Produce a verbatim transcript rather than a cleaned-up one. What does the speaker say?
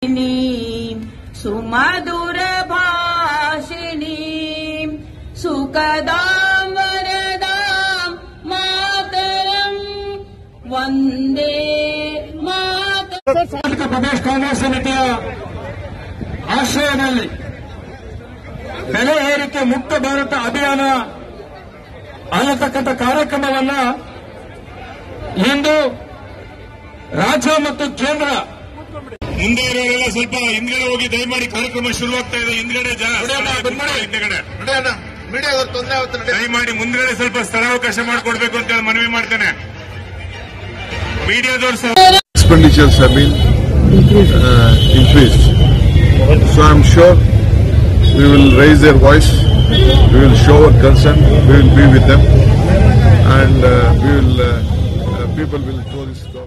सुमधुर भाषिणी सुखदां वरदां मातरं वंदे ಮಾತರಂ. ಪ್ರದೇಶ ಕಾಂಗ್ರೆಸ್ ಸಮಿತಿಯ ಆಶ್ರಯದಲ್ಲಿ ಬೆಲೆ ಏರಿಕೆ ಮುಕ್ತ ಭಾರತ ಅಭಿಯಾನ ಅನ್ನತಕ್ಕಂಥ ಕಾರ್ಯಕ್ರಮವನ್ನ ಇಂದು ರಾಜ್ಯ ಮತ್ತು ಕೇಂದ್ರ ಮುಂದೆ ಇರೋರೆಲ್ಲ ಸ್ವಲ್ಪ ಹಿಂದ್ಗಡೆ ಹೋಗಿ ದಯಮಾಡಿ ಕಾರ್ಯಕ್ರಮ ಶುರುವಾಗ್ತಾ ಇದೆ. ಹಿಂದ್ಗಡೆ ಹಿಂದ್ಗಡೆ ದಯಮಾಡಿ ಮುಂದ್ಗಡೆ ಸ್ವಲ್ಪ ಸ್ಥಳಾವಕಾಶ ಮಾಡಿಕೊಡ್ಬೇಕು ಅಂತ ಹೇಳಿ ಮನವಿ ಮಾಡ್ತೇನೆ. ಮೀಡಿಯಾದವರು expenditures have been uh, increased. So I am sure we will raise their voice, we will show our concern, we will be with them, and uh, we will uh, uh, people will throw this.